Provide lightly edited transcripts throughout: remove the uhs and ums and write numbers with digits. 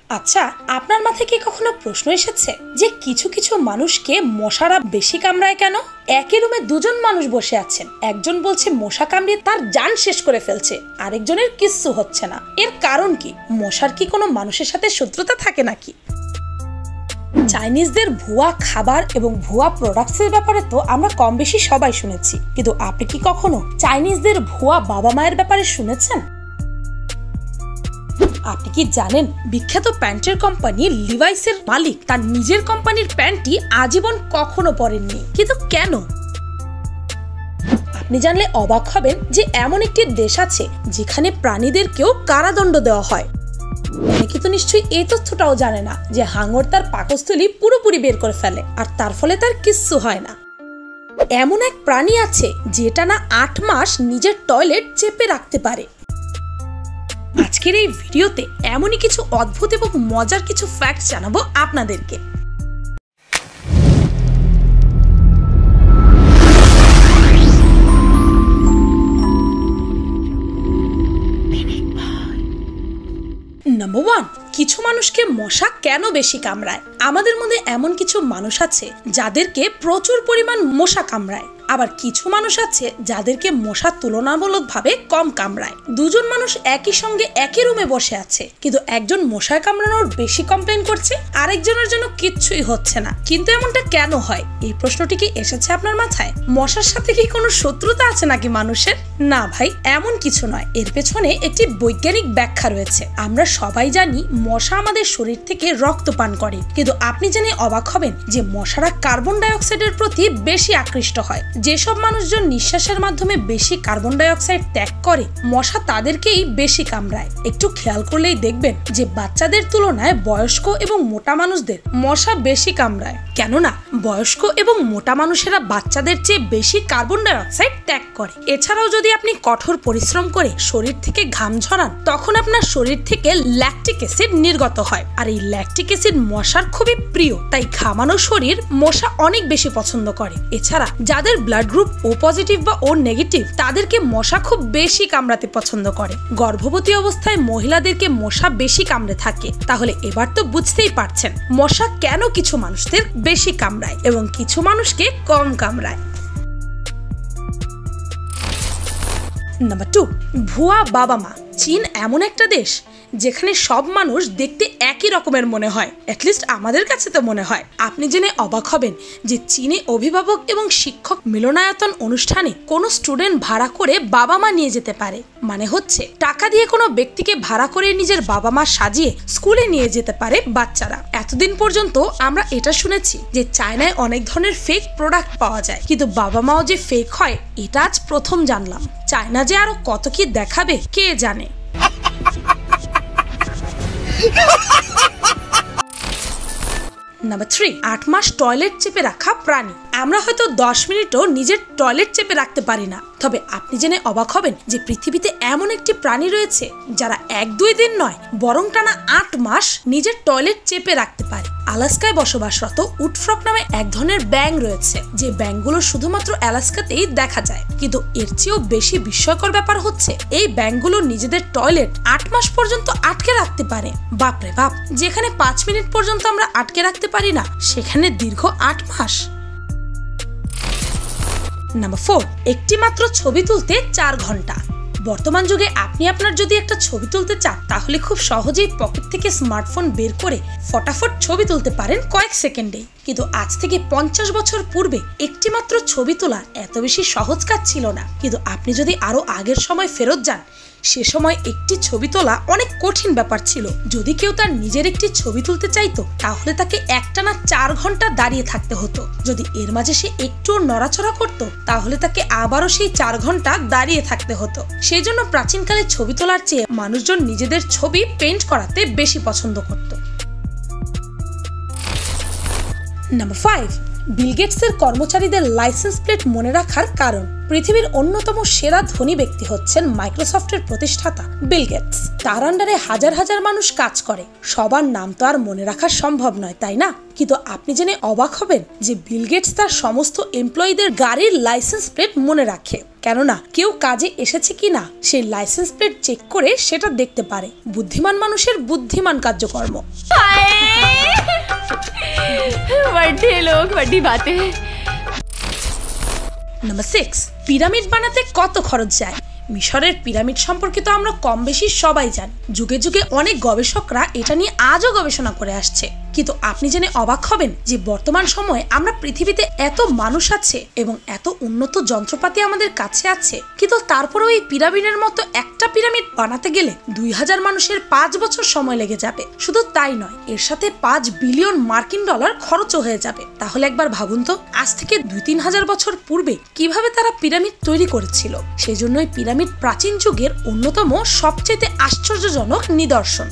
আচ্ছা, আপনার মাথায় কি কখনো প্রশ্ন এসেছে যে কিছু কিছু মানুষকে মশারা বেশি কামড়ায় কেন? একই রুমে দুজন মানুষ বসে আছেন, একজন বলছে মশা কামড়িয়ে তার জান শেষ করে ফেলছে, আরেকজনের কিচ্ছু হচ্ছে না। এর কারণ কি? মশার কি কোনো মানুষের সাথে শত্রুতা থাকে নাকি? চাইনিজদের ভুয়া খাবার এবং ভুয়া প্রোডাক্টসের ব্যাপারে তো আমরা কম বেশি সবাই শুনেছি, কিন্তু আপনি কি কখনো চাইনিজদের ভুয়া বাবা মায়ের ব্যাপারে শুনেছেন? আপনি কি জানেন বিখ্যাত প্যান্টের কোম্পানি লিভাইসের মালিক তার নিজের কোম্পানির প্যান্টটি আজীবন কখনো পরেননি, কিন্তু কেন? আপনি জানলে অবাক হবেন যে এমন একটি দেশ আছে যেখানে প্রাণীদেরকেও কারাদণ্ড দেওয়া হয়। অনেকে তো নিশ্চয়ই এই তথ্যটাও জানে না যে হাঙর তার পাকস্থলী পুরোপুরি বের করে ফেলে আর তার ফলে তার কিচ্ছু হয় না। এমন এক প্রাণী আছে যেটা না 8 মাস নিজের টয়লেট চেপে রাখতে পারে। আজকের এই ভিডিওতে এমনই কিছু অদ্ভুত এবং মজার কিছু ফ্যাক্ট জানাবো আপনাদেরকে। নাম্বার 1, কিছু মানুষকে মশা কেন বেশি কামড়ায়? আমাদের মধ্যে এমন কিছু মানুষ আছে যাদেরকে প্রচুর পরিমাণ মশা কামড়ায়, আবার কিছু মানুষ আছে যাদেরকে মশা তুলনামূলকভাবে কম কামড়ায়। দুজন মানুষ একই সঙ্গে একই রুমে বসে আছে, কিন্তু একজন মশায় কামড়ানোর বেশি কমপ্লেন করছে, আরেকজনের জন্য কিচ্ছুই হচ্ছে না। কিন্তু এমনটা কেন হয়? এই প্রশ্নটি কি এসেছে আপনার মাথায়? মশার সাথে কি কোনো শত্রুতা আছে নাকি মানুষের? না ভাই, এমন কিছু নয়। এর পেছনে একটি বৈজ্ঞানিক ব্যাখ্যা রয়েছে। আমরা সবাই জানি মশা আমাদের শরীর থেকে রক্ত পান করে, কিন্তু আপনি জেনে অবাক হবেন যে মশারা কার্বন ডাই অক্সাইডের প্রতি বেশি আকৃষ্ট হয়। যেসব মানুষজন নিঃশ্বাসের মাধ্যমে বেশি কার্বন ডাই অক্সাইড ত্যাগ করে, মশা তাদেরকেই বেশি কামড়ায়। একটু খেয়াল করলেই দেখবেন যে বাচ্চাদের তুলনায় বয়স্ক এবং মোটা মানুষদের মশা বেশি কামড়ায়, কেননা বয়স্ক এবং মোটা মানুষেরা বাচ্চাদের চেয়ে বেশি কার্বন ডাই অক্সাইড ত্যাগ করে। এছাড়াও যদি আপনি কঠোর পরিশ্রম করে শরীর থেকে ঘাম ঝরান, তখন আপনার শরীর থেকে ল্যাকটিক অ্যাসিড নির্গত হয়, আর এই ল্যাকটিক অ্যাসিড মশার খুবই প্রিয়। তাই ঘামানো শরীর মশা অনেক বেশি পছন্দ করে। এছাড়া যাদের ব্লাড গ্রুপ ও পজিটিভ বা ও নেগেটিভ, তাদেরকে মশা খুব বেশি কামড়াতে পছন্দ করে। গর্ভবতী অবস্থায় মহিলাদেরকে মশা বেশি কামড়ে থাকে। তাহলে এবার তো বুঝতেই পারছেন মশা কেন কিছু মানুষদের বেশি কামড়ায় এবং কিছু মানুষকে কম কামড়ায়। নাম্বার 2, ভুয়া বাবা মা। চীন এমন একটা দেশ যেখানে সব মানুষ দেখতে একই রকমের মনে হয়, অ্যাটলিস্ট আমাদের কাছে তো মনে হয়। আপনি জেনে অবাক হবেন যে চীনে অভিভাবক এবং শিক্ষক মিলনায়তন অনুষ্ঠানে কোনো স্টুডেন্ট ভাড়া করে বাবা মা নিয়ে যেতে পারে। মানে হচ্ছে টাকা দিয়ে কোনো ব্যক্তিকে ভাড়া করে নিজের বাবা মা সাজিয়ে স্কুলে নিয়ে যেতে পারে বাচ্চারা। এতদিন পর্যন্ত আমরা এটা শুনেছি যে চায়নায় অনেক ধরনের ফেক প্রোডাক্ট পাওয়া যায়, কিন্তু বাবা মাও যে ফেক হয় এটা আজ প্রথম জানলাম। চায়না যে আরো কত কি দেখাবে কে জানে। নাম্বার 3, 8 মাস টয়লেট চেপে রাখা প্রাণী। আমরা হয়তো 10 মিনিটও নিজের টয়লেট চেপে রাখতে পারি না, তবে আপনি জেনে অবাক হবেন যে পৃথিবীতে এমন একটি প্রাণী রয়েছে যারা 1-2 দিন নয় বরং টানা 8 মাস নিজের টয়লেট চেপে রাখতে পারে। আলাস্কায় বসবাসরত উটফ্রক নামে এক ধরনের ব্যাঙ রয়েছে, যে ব্যাঙগুলো শুধুমাত্র আলাস্কাতেই দেখা যায়। কিন্তু এর চেয়েও বেশি বিস্ময়কর ব্যাপার হচ্ছে এই ব্যাঙগুলো নিজেদের টয়লেট 8 মাস পর্যন্ত আটকে রাখতে পারে। বাপরে বাপ, যেখানে 5 মিনিট পর্যন্ত আমরা আটকে রাখতে পারি না, সেখানে দীর্ঘ 8 মাস। নাম্বার 4, একটি মাত্র ছবি তুলতে 4 ঘন্টা। বর্তমান যুগে আপনি আপনার যদি একটা ছবি তুলতে চান, তাহলে খুব সহজেই পকেট থেকে স্মার্টফোন বের করে ফটাফট ছবি তুলতে পারেন কয়েক সেকেন্ডেই। কিন্তু আজ থেকে 50 বছর পূর্বে একটি মাত্র ছবি তোলা এত বেশি সহজ কাজ ছিল না। কিন্তু আপনি যদি আরো আগের সময় ফেরত যান, সে সময় একটি ছবি তোলা অনেক কঠিন ব্যাপার ছিল। যদি কেউ তার নিজের একটি ছবি তুলতে চাইতো, তাহলে তাকে একটানা 4 ঘন্টা দাঁড়িয়ে থাকতে হতো। যদি এর মাঝে সে একটু নড়াচড়া করত, তাহলে তাকে আবারও সেই 4 ঘন্টা দাঁড়িয়ে থাকতে হতো। সেই জন্য প্রাচীনকালে ছবি তোলার চেয়ে মানুষজন নিজেদের ছবি পেইন্ট করাতে বেশি পছন্দ করত। নাম্বার 5, বিল গেটসের কর্মচারীদের লাইসেন্স প্লেট মনে রাখার কারণ। পৃথিবীর অন্যতম সেরা ধনী ব্যক্তি হচ্ছেন মাইক্রোসফটের প্রতিষ্ঠাতা বিল গেটস। তার আন্ডারে হাজার হাজার মানুষ কাজ করে, সবার নাম তো আর মনে রাখা সম্ভব নয়, তাই না? কিন্তু আপনি জেনে অবাক হবেন যে বিল গেটস তার সমস্ত এমপ্লয়ীদের গাড়ির লাইসেন্স প্লেট মনে রাখে, কেননা কেউ কাজে এসেছে কিনা সেই লাইসেন্স প্লেট চেক করে সেটা দেখতে পারে। বুদ্ধিমান মানুষের বুদ্ধিমান কার্যকর্ম। নাম্বার 6, পিরামিড বানাতে কত খরচ যায়? মিশরের পিরামিড সম্পর্কে তো আমরা কম বেশি সবাই জানি। যুগে যুগে অনেক গবেষকরা এটা নিয়ে আজও গবেষণা করে আসছে। কিন্তু আপনি জেনে অবাক হবেন যে বর্তমান সময়ে আমরা পৃথিবীতে এত মানুষ আছে এবং এত উন্নত যন্ত্রপাতি আমাদের কাছে আছে, কিন্তু তারপরেও এই পিরামিডের মতো একটা পিরামিড বানাতে গেলে 2000 মানুষের 5 বছর সময় লেগে যাবে। শুধু তাই নয়, এর সাথে 5 বিলিয়ন মার্কিন ডলার খরচও হয়ে যাবে। তাহলে একবার ভাবুন তো, আজ থেকে 2-3 হাজার বছর পূর্বে কিভাবে তারা পিরামিড তৈরি করেছিল। সেজন্যই পিরামিড প্রাচীন যুগের অন্যতম সবচেয়ে আশ্চর্যজনক নিদর্শন।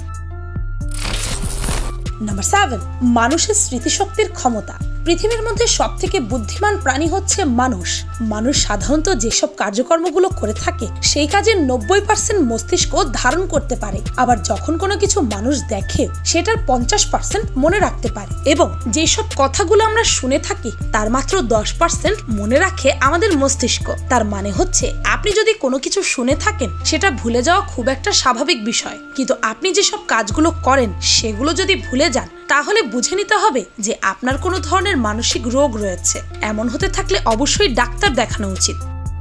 নাম্বার 7, মানুষের স্মৃতিশক্তির ক্ষমতা। পৃথিবীর মধ্যে সবথেকে বুদ্ধিমান প্রাণী হচ্ছে মানুষ। মানুষ সাধারণত যেসব কার্যকর্মগুলো করে থাকে সেই কাজের 90% মস্তিষ্ক ধারণ করতে পারে। আবার যখন কোনো কিছু মানুষ দেখে সেটার 50% মনে রাখতে পারে, এবং যেসব কথাগুলো আমরা শুনে থাকি তার মাত্র 10% মনে রাখে আমাদের মস্তিষ্ক। তার মানে হচ্ছে আপনি যদি কোনো কিছু শুনে থাকেন সেটা ভুলে যাওয়া খুব একটা স্বাভাবিক বিষয়, কিন্তু আপনি যেসব কাজগুলো করেন সেগুলো যদি ভুলে যান তাহলে বুঝে নিতে হবে যে আপনার কোনো ধরনের মানসিক রোগ রয়েছে। এমন হতে থাকলে অবশ্যই ডাক্তার দেখানো উচিত।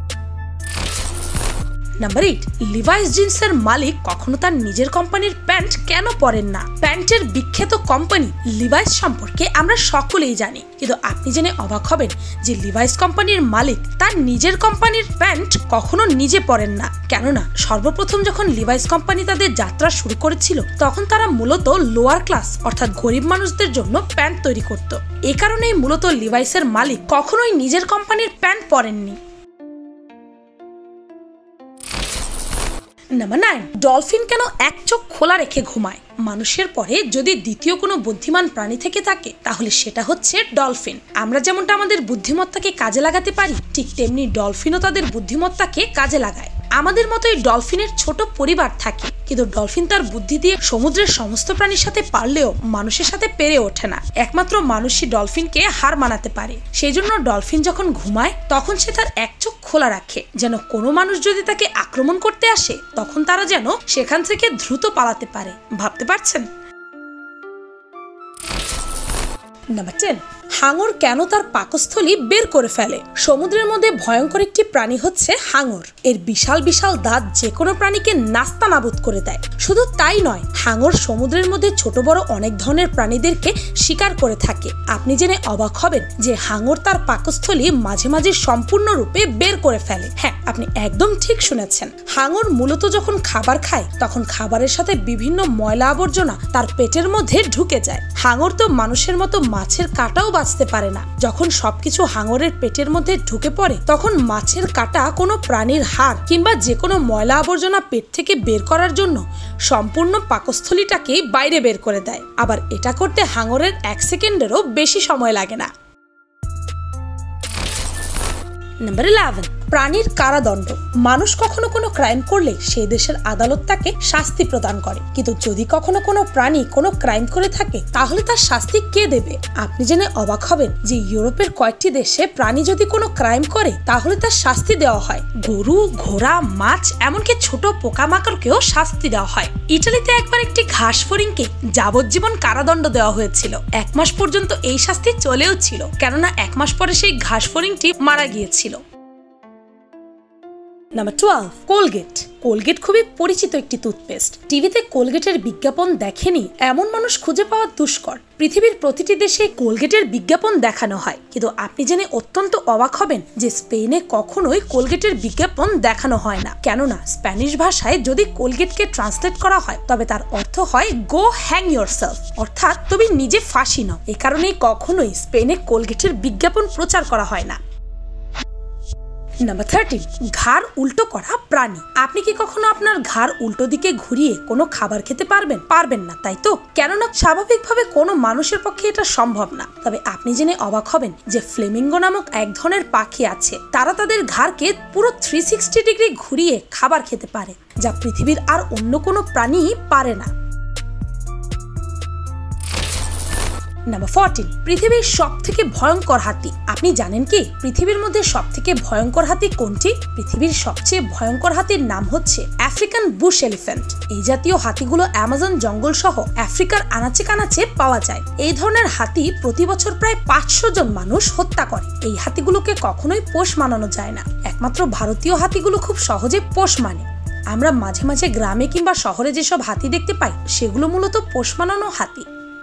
নাম্বার 8, লিভাইস জিন্সের মালিক কখনো তার নিজের কোম্পানির প্যান্ট কেন পরেন না? প্যান্টের বিখ্যাত কোম্পানি লিভাইস সম্পর্কে আমরা সকলেই জানি, কিন্তু আপনি জেনে অবাক হবেন যে লিভাইস কোম্পানির মালিক তার নিজের কোম্পানির প্যান্ট কখনো নিজে পরেন না। কেননা সর্বপ্রথম যখন লিভাইস কোম্পানি তাদের যাত্রা শুরু করেছিল তখন তারা মূলত লোয়ার ক্লাস অর্থাৎ গরিব মানুষদের জন্য প্যান্ট তৈরি করত। এ কারণেই মূলত লিভাইসের মালিক কখনোই নিজের কোম্পানির প্যান্ট পরেননি। নাম্বার 9, ডলফিন কেন এক চোখ খোলা রেখে ঘুমায়? মানুষের পরে যদি দ্বিতীয় কোনো বুদ্ধিমান প্রাণী থেকে থাকে তাহলে সেটা হচ্ছে ডলফিন। আমরা যেমনটা আমাদের বুদ্ধিমত্তাকে কাজে লাগাতে পারি, ঠিক তেমনি ডলফিনও তাদের বুদ্ধিমত্তাকে কাজে লাগায়। আমাদের মতোই ডলফিনের ছোট পরিবার থাকে, কিন্তু ডলফিন তার বুদ্ধি দিয়ে সমুদ্রের সমস্ত প্রাণীর সাথে পারলেও মানুষের সাথে পেরে ওঠে না। একমাত্র মানুষই ডলফিনকে হার মানাতে পারে। সেই জন্য ডলফিন যখন ঘুমায় তখন সে তার এক চোখ খোলা রাখে, যেন কোনো মানুষ যদি তাকে আক্রমণ করতে আসে তখন তারা যেন সেখান থেকে দ্রুত পালাতে পারে। ভাবতে পারছেন? নাম্বার 10, হাঙর কেন তার পাকস্থলী বের করে ফেলে? সমুদ্রের মধ্যে ভয়ঙ্কর একটি প্রাণী হচ্ছে হাঙর। এর বিশাল বিশাল দাঁত যে কোনো প্রাণীকে নাস্তানাবুদ করে দেয়। শুধু তাই নয়, হাঙর সমুদ্রের মধ্যে ছোট বড় অনেক ধরনের প্রাণীদেরকে শিকার করে থাকে। আপনি জেনে অবাক হবেন যে হাঙর তার পাকস্থলী মাঝে মাঝে সম্পূর্ণরূপে বের করে ফেলে। হ্যাঁ, আপনি একদম ঠিক শুনেছেন। হাঙর মূলত যখন খাবার খায় তখন খাবারের সাথে বিভিন্ন ময়লা আবর্জনা তার পেটের মধ্যে ঢুকে যায়। হাঙর তো মানুষের মতো মাছের কাঁটাও বাঁচতে পারে না। যখন সবকিছু হাঙরের পেটের মধ্যে ঢুকে পড়ে তখন মাছের কাঁটা কোনো প্রাণীর হাড় কিংবা যে কোনো ময়লা আবর্জনা পেট থেকে বের করার জন্য সম্পূর্ণ পাকস্থলীটাকে বাইরে বের করে দেয়। আবার এটা করতে হাঙরের 1 সেকেন্ডেরও বেশি সময় লাগে না। নাম্বার 11, প্রাণীর কারাদণ্ড। মানুষ কখনো কোনো ক্রাইম করলে সেই দেশের আদালত তাকে শাস্তি প্রদান করে, কিন্তু যদি কখনো কোনো প্রাণী কোনো ক্রাইম করে থাকে তাহলে তার শাস্তি কে দেবে? আপনি জেনে অবাক হবেন যে ইউরোপের কয়েকটি দেশে প্রাণী যদি কোনো ক্রাইম করে তাহলে তার শাস্তি দেওয়া হয়। গরু, ঘোড়া, মাছ, এমনকি ছোট পোকামাকড়কেও শাস্তি দেওয়া হয়। ইটালিতে একবার একটি ঘাস ফড়িংকে যাবজ্জীবন কারাদণ্ড দেওয়া হয়েছিল। 1 মাস পর্যন্ত এই শাস্তি চলেও ছিল, কেননা 1 মাস পরে সেই ঘাস ফড়িংটি মারা গিয়েছিল। Number 12, Colgate. কোলগেট খুবই পরিচিত একটি টুথপেস্ট। টিভিতে কোলগেটের বিজ্ঞাপন দেখেনি এমন মানুষ খুঁজে পাওয়া দুষ্কর। পৃথিবীর প্রতিটি দেশে কোলগেটের বিজ্ঞাপন দেখানো হয়, কিন্তু আপনি জেনে অত্যন্ত অবাক হবেন যে স্পেনে কখনোই কোলগেটের বিজ্ঞাপন দেখানো হয় না। কেননা স্প্যানিশ ভাষায় যদি কোলগেটকে ট্রান্সলেট করা হয় তবে তার অর্থ হয় গো হ্যাং ইয়োরসেলফ, অর্থাৎ তুমি নিজে ফাঁসি নাও। এ কারণেই কখনোই স্পেনে কোলগেটের বিজ্ঞাপন প্রচার করা হয় না। নাম্বার 13, ঘাড় উল্টো করা প্রাণী। আপনি কি কখনো আপনার ঘাড় উল্টো দিকে ঘুরিয়ে কোনো খাবার খেতে পারবেন? পারবেন না, তাই তো? কেননা স্বাভাবিকভাবে কোনো মানুষের পক্ষে এটা সম্ভব না। তবে আপনি জেনে অবাক হবেন যে ফ্লেমিঙ্গো নামক এক ধরনের পাখি আছে, তারা তাদের ঘাড়কে পুরো 360 ডিগ্রি ঘুরিয়ে খাবার খেতে পারে, যা পৃথিবীর আর অন্য কোনো প্রাণী পারে না। নাম্বার 14, পৃথিবীর সবথেকে ভয়ঙ্কর হাতি। আপনি জানেন কি পৃথিবীর মধ্যে সবথেকে ভয়ঙ্কর হাতি কোনটি? পৃথিবীর সবচেয়ে ভয়ঙ্কর হাতির নাম হচ্ছে আফ্রিকান বুশ এলিফ্যান্ট। এই জাতীয় হাতিগুলো অ্যামাজন জঙ্গল সহ আফ্রিকার আনাচে কানাচে পাওয়া যায়। এই ধরনের হাতি প্রতি বছর প্রায় 500 জন মানুষ হত্যা করে। এই হাতিগুলোকে কখনোই পোষ মানানো যায় না। একমাত্র ভারতীয় হাতিগুলো খুব সহজে পোষ মানে। আমরা মাঝে মাঝে গ্রামে কিংবা শহরে যেসব হাতি দেখতে পাই সেগুলো মূলত পোষ মানানো হাতি।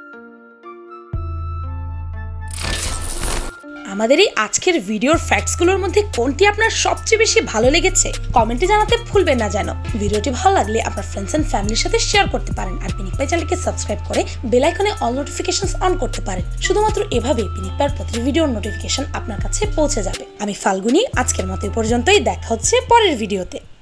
আমাদের এই আজকের ভিডিওর ফ্যাক্টসগুলোর মধ্যে কোনটি আপনার সবচেয়ে বেশি ভালো লেগেছে কমেন্টে জানাতে ভুলবেন না যেন। ভিডিওটি ভালো লাগলে আপনার ফ্রেন্ডস এন্ড ফ্যামিলির সাথে শেয়ার করতে পারেন আর পিনিক পাই চ্যানেলকে সাবস্ক্রাইব করে বেল আইকনে অল নোটিফিকেশনস অন করতে পারেন। শুধুমাত্র এভাবে পিনিক পাইয়ের প্রতিটি ভিডিওর নোটিফিকেশন আপনার কাছে পৌঁছে যাবে। আমি ফাল্গুনি, আজকের মতো এই পর্যন্তই। দেখা হচ্ছে পরের ভিডিওতে।